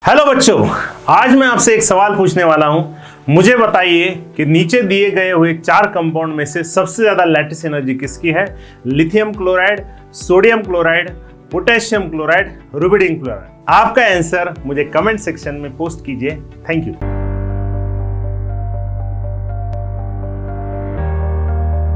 Hello बच्चों, आज मैं आपसे एक सवाल पूछने वाला हूं। मुझे बताइए कि नीचे दिए गए हुए 4 कंपाउंड में से सबसे ज्यादा लैटिस एनर्जी किसकी है? Lithium chloride, sodium chloride, potassium chloride, rubidium chloride. आपका आंसर मुझे कमेंट सेक्शन में पोस्ट कीजिए। Thank you.